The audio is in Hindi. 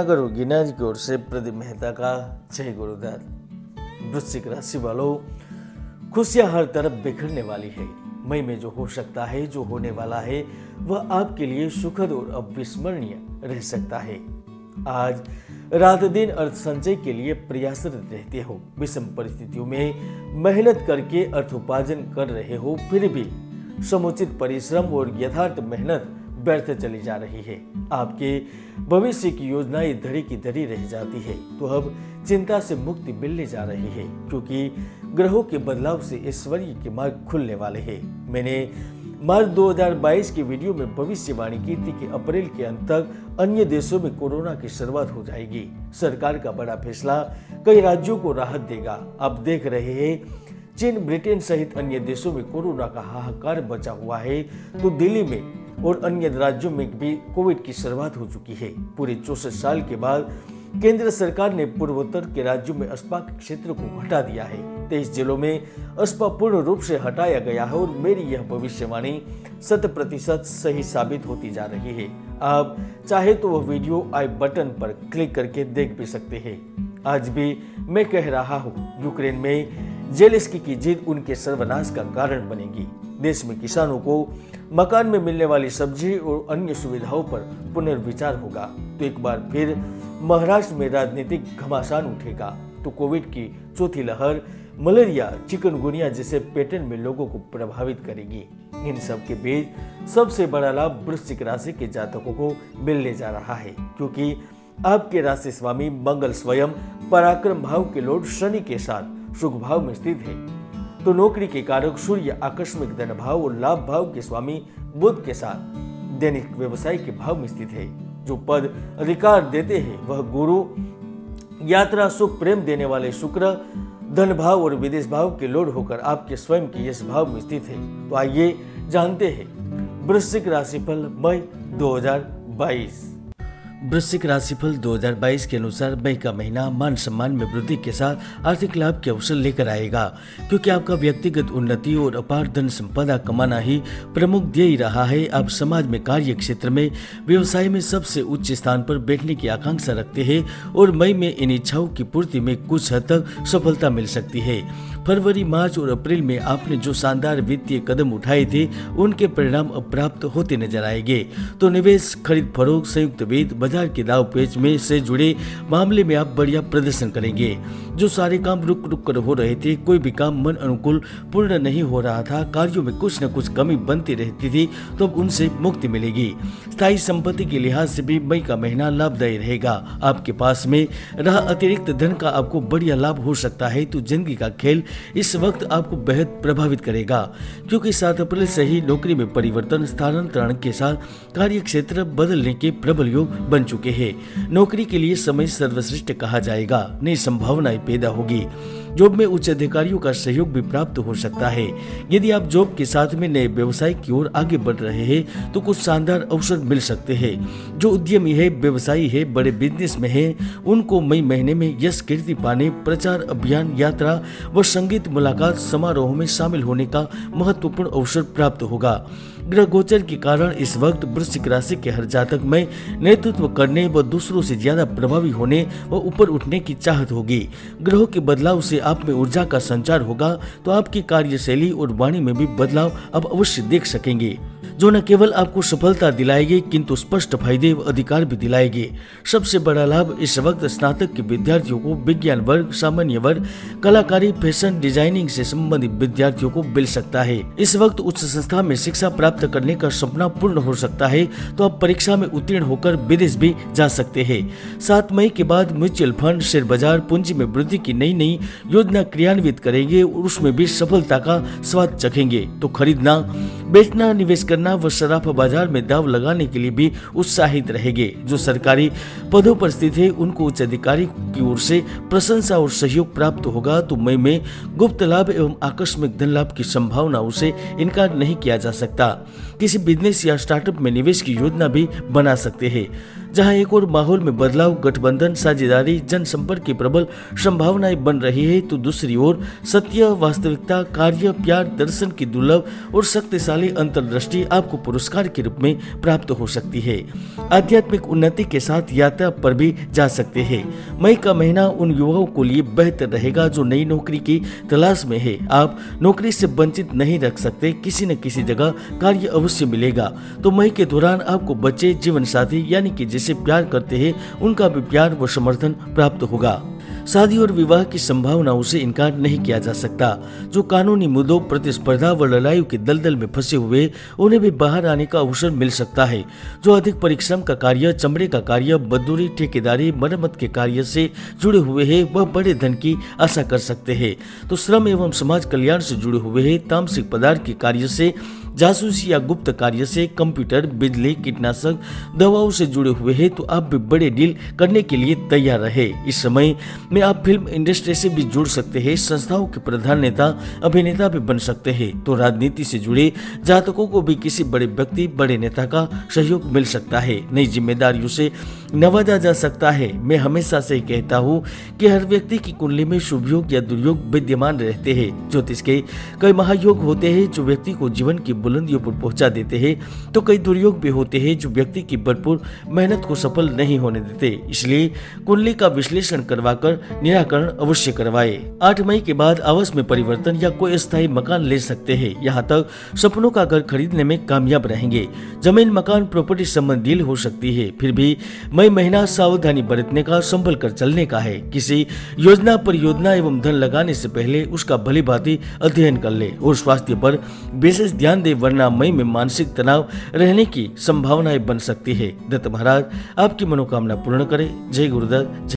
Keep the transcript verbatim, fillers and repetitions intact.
रत्नाकर और गिरिराज की ओर से प्रदीप मेहता का जय गुरुदेव। वृश्चिक राशि वालों, खुशियां हर तरफ बिखरने वाली है। मई में जो हो सकता है, जो होने वाला है, वह आपके लिए सुखद और अविस्मरणीय रह सकता है। आज रात दिन अर्थ संचय के लिए प्रयासरत रहते हो। विषम परिस्थितियों में मेहनत करके अर्थोपार्जन कर रहे हो, फिर भी समुचित परिश्रम और यथार्थ मेहनत व्यर्थ चली जा रही है। आपके भविष्य की योजनाएं धरी की धरी रह जाती है। तो अब चिंता से मुक्ति मिलने जा रही है, क्योंकि ग्रहों के बदलाव से ऐश्वर्य के मार्ग खुलने वाले हैं। मैंने मार्च दो हज़ार बाईस की वीडियो में भविष्यवाणी की थी कि अप्रैल के अंत तक अन्य देशों में कोरोना की शुरुआत हो जाएगी। सरकार का बड़ा फैसला कई राज्यों को राहत देगा। आप देख रहे हैं चीन, ब्रिटेन सहित अन्य देशों में कोरोना का हाहाकार बचा हुआ है, तो दिल्ली में और अन्य राज्यों में भी कोविड की शुरुआत हो चुकी है। पूरे चौसठ साल के बाद केंद्र सरकार ने पूर्वोत्तर के राज्यों में अस्पा के क्षेत्र को हटा दिया है। तेईस जिलों में अस्पा पूर्ण रूप से हटाया गया है और मेरी यह भविष्यवाणी शत प्रतिशत सही साबित होती जा रही है। आप चाहे तो वह वीडियो आई बटन पर क्लिक करके देख भी सकते हैं। आज भी मैं कह रहा हूँ, यूक्रेन में जेलेंस्की की जीत उनके सर्वनाश का कारण बनेगी। देश में किसानों को मकान में मिलने वाली सब्जी और अन्य सुविधाओं पर पुनर्विचार होगा। तो एक बार फिर महाराष्ट्र में राजनीतिक घमासान उठेगा। तो कोविड की चौथी लहर मलेरिया, चिकनगुनिया जैसे पैटर्न में लोगों को प्रभावित करेगी। इन सब के बीच सबसे बड़ा लाभ वृश्चिक राशि के जातकों को मिलने जा रहा है, क्योंकि आपके राशि स्वामी मंगल स्वयं पराक्रम भाव के लॉर्ड शनि के साथ सुख भाव में स्थित है। तो नौकरी के कारक सूर्य आकस्मिक धन भाव और लाभ भाव के स्वामी बुध के साथ दैनिक व्यवसाय के भाव में स्थित है। जो पद अधिकार देते हैं वह गुरु, यात्रा, सुख, प्रेम देने वाले शुक्र धन भाव और विदेश भाव के लॉर्ड होकर आपके स्वयं के यश भाव में स्थित है। तो आइए जानते हैं वृश्चिक राशिफल मई दो हज़ार बाईस। वृश्चिक राशिफल दो हज़ार बाईस के अनुसार मई का महीना मान सम्मान में वृद्धि के साथ आर्थिक लाभ के अवसर लेकर आएगा, क्योंकि आपका व्यक्तिगत उन्नति और अपार धन संपदा कमाना ही प्रमुख ध्येय रहा है। आप समाज में, कार्य क्षेत्र में, व्यवसाय में सबसे उच्च स्थान पर बैठने की आकांक्षा रखते हैं और मई में इन इच्छाओं की पूर्ति में कुछ हद तक सफलता मिल सकती है। फरवरी, मार्च और अप्रैल में आपने जो शानदार वित्तीय कदम उठाए थे, उनके परिणाम अब प्राप्त होते नजर आएंगे। तो निवेश, खरीद फरोख्त, संयुक्त वित्त, बाजार के दाव पेच में से जुड़े मामले में आप बढ़िया प्रदर्शन करेंगे। जो सारे काम रुक रुक कर हो रहे थे, कोई भी काम मन अनुकूल पूर्ण नहीं हो रहा था, कार्यों में कुछ न कुछ कमी बनती रहती थी, तो अब उनसे मुक्ति मिलेगी। स्थायी संपत्ति के लिहाज से भी मई का महीना लाभदायी रहेगा। आपके पास में रहा अतिरिक्त धन का आपको बढ़िया लाभ हो सकता है। तो जिंदगी का खेल इस वक्त आपको बेहद प्रभावित करेगा, क्योंकि सात अप्रैल से ही नौकरी में परिवर्तन, स्थानांतरण के साथ कार्य क्षेत्र बदलने के प्रबल योग बन चुके हैं। नौकरी के लिए समय सर्वश्रेष्ठ कहा जाएगा। नई संभावनाएं पैदा होगी। जॉब में उच्च अधिकारियों का सहयोग भी प्राप्त हो सकता है। यदि आप जॉब के साथ में नए व्यवसाय की ओर आगे बढ़ रहे हैं, तो कुछ शानदार अवसर मिल सकते हैं। जो उद्यमी है, व्यवसायी है, बड़े बिजनेस में है, उनको मई महीने में यश कीर्ति पाने, प्रचार अभियान, यात्रा व संगीत मुलाकात समारोह में शामिल होने का महत्वपूर्ण अवसर प्राप्त होगा। ग्रह गोचर के कारण इस वक्त वृश्चिक राशि के हर जातक में नेतृत्व करने व दूसरों से ज्यादा प्रभावी होने व ऊपर उठने की चाहत होगी। ग्रहों के बदलाव से आप में ऊर्जा का संचार होगा, तो आपकी कार्यशैली और वाणी में भी बदलाव आप अवश्य देख सकेंगे, जो न केवल आपको सफलता दिलाएंगे किंतु स्पष्ट फायदे व अधिकार भी दिलाएंगे। सबसे बड़ा लाभ इस वक्त स्नातक के विद्यार्थियों को, विज्ञान वर्ग, सामान्य वर्ग, कलाकारी, फैशन डिजाइनिंग से संबंधित विद्यार्थियों को मिल सकता है। इस वक्त उच्च संस्था में शिक्षा प्राप्त करने का सपना पूर्ण हो सकता है, तो आप परीक्षा में उत्तीर्ण होकर विदेश भी जा सकते हैं। सात मई के बाद म्यूचुअल फंड, शेयर बाजार, पूंजी में वृद्धि की नई नई योजना क्रियान्वित करेंगे और उसमें भी सफलता का स्वाद चखेंगे। तो खरीदना, बेचना, निवेश करना व सराफा बाजार में दाव लगाने के लिए भी उत्साहित रहेंगे। जो सरकारी पदों पर स्थित है, उनको उच्च अधिकारी की ओर से प्रशंसा और सहयोग प्राप्त होगा। तो मई में गुप्त लाभ एवं आकस्मिक धन लाभ की संभावनाओं से इनकार नहीं किया जा सकता। किसी बिजनेस या स्टार्टअप में निवेश की योजना भी बना सकते हैं। जहां एक और माहौल में बदलाव, गठबंधन, साझेदारी, जनसंपर्क की प्रबल संभावनाएं बन रही है, तो दूसरी ओर सत्य, वास्तविकता, कार्य, प्यार, दर्शन की दुर्लभ और शक्तिशाली अंतर्दृष्टि आपको पुरस्कार के रूप में प्राप्त हो सकती है। आध्यात्मिक उन्नति के साथ यात्रा पर भी जा सकते हैं। मई का महीना उन युवाओं को लिए बेहतर रहेगा जो नई नौकरी की तलाश में है। आप नौकरी से वंचित नहीं रख सकते, किसी न किसी जगह कार्य अवश्य मिलेगा। तो मई के दौरान आपको बच्चे, जीवन साथी यानी कि जिसे प्यार करते हैं उनका भी प्यार व समर्थन प्राप्त होगा। शादी और विवाह की संभावनाओं से इनकार नहीं किया जा सकता। जो कानूनी मुद्दों, प्रतिस्पर्धा व लड़ाइयों के दलदल में फंसे हुए, उन्हें भी बाहर आने का अवसर मिल सकता है। जो अधिक परिश्रम का कार्य, चमड़े का कार्य, मजदूरी, ठेकेदारी, मरम्मत के कार्य से जुड़े हुए हैं, वह बड़े धन की आशा कर सकते हैं। तो श्रम एवं समाज कल्याण से जुड़े हुए हैं, तामसिक पदार्थ के कार्य से, जासूसी या गुप्त कार्य से, कंप्यूटर, बिजली, कीटनाशक, दवाओं से जुड़े हुए हैं, तो आप भी बड़े डील करने के लिए तैयार रहे। इस समय में आप फिल्म इंडस्ट्री से भी जुड़ सकते हैं, संस्थाओं के प्रधान नेता, अभिनेता भी बन सकते हैं। तो राजनीति से जुड़े जातकों को भी किसी बड़े व्यक्ति, बड़े नेता का सहयोग मिल सकता है। नई जिम्मेदारियों से नवाजा जा सकता है। मैं हमेशा से कहता हूँ कि हर व्यक्ति की कुंडली में शुभ योग या दुर्योग विद्यमान रहते हैं। ज्योतिष के कई महायोग होते हैं जो व्यक्ति को जीवन की बुलंदियों पर पहुंचा देते हैं, तो कई दुर्योग भी होते हैं जो व्यक्ति की भरपूर मेहनत को सफल नहीं होने देते। इसलिए कुंडली का विश्लेषण करवाकर निराकरण अवश्य करवाए। आठ मई के बाद आवास में परिवर्तन या कोई स्थायी मकान ले सकते हैं। यहाँ तक सपनों का घर खरीदने में कामयाब रहेंगे। जमीन, मकान, प्रॉपर्टी संबंधी डील हो सकती है। फिर भी मई महीना सावधानी बरतने का, संभल कर चलने का है। किसी योजना, परियोजना एवं धन लगाने से पहले उसका भली भांति अध्ययन कर ले और स्वास्थ्य पर विशेष ध्यान दे, वरना मई में मानसिक तनाव रहने की संभावनाएं बन सकती है। दत्त महाराज आपकी मनोकामना पूर्ण करे। जय गुरुदत्त।